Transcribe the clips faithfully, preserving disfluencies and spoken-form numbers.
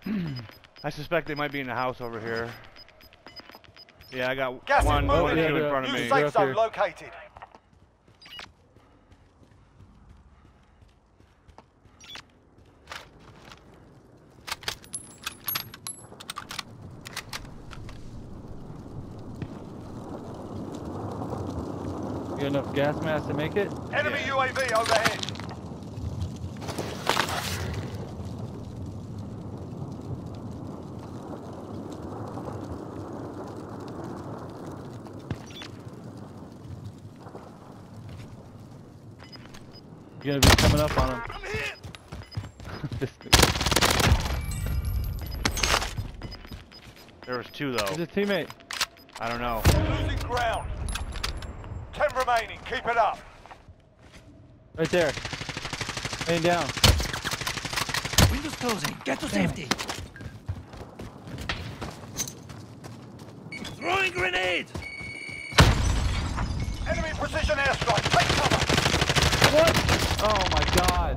I suspect they might be in the house over here. Yeah, I got Gas one, is moving one or in. two in front of New me. safe zone located. You got enough gas mask to make it? Enemy Yeah. U A V overhead. You're gonna be coming up on him. I'm here. This There was two though. He's a teammate. I don't know. Losing ground. Ten remaining. Keep it up. Right there. Laying down. Windows closing. Get to safety. Throwing grenade. Enemy precision airstrike. Take cover. What? Oh my god.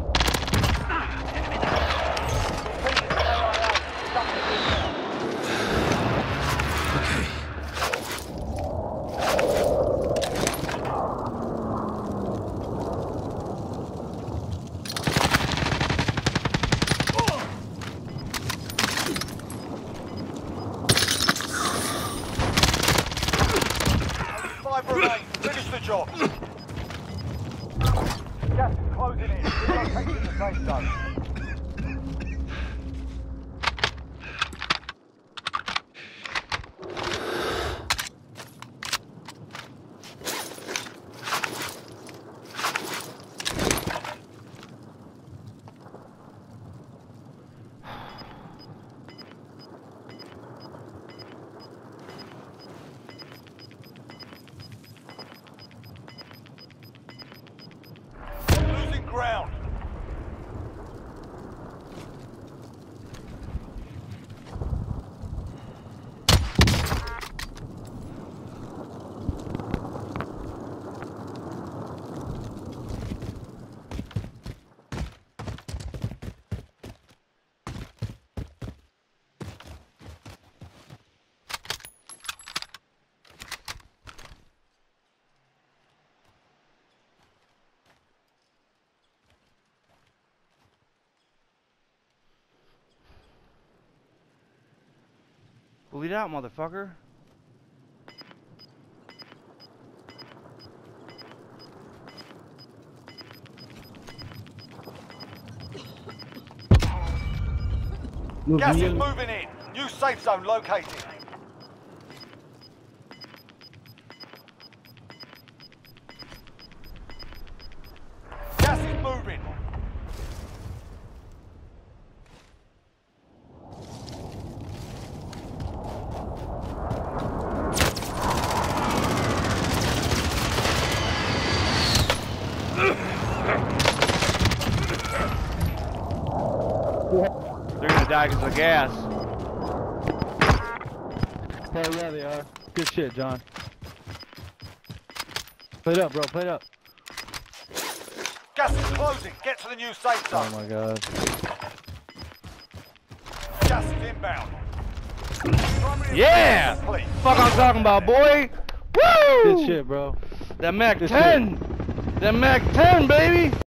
Five remain. Finish the job. Gas is closing in. Relocating the safe zone. Losing ground. Bleed out, motherfucker. Gas is moving in. New safe zone located. Gas is moving. They're gonna die because of the gas. Oh yeah, they are. Good shit, John. Play it up, bro. Play it up. Gas is closing. Get to the new safe Oh zone. my god. Gas is inbound. Primary Yeah! complete. Fuck I'm talking about, boy! Woo! Good shit, bro. That Mac Good ten! That Mac ten, baby!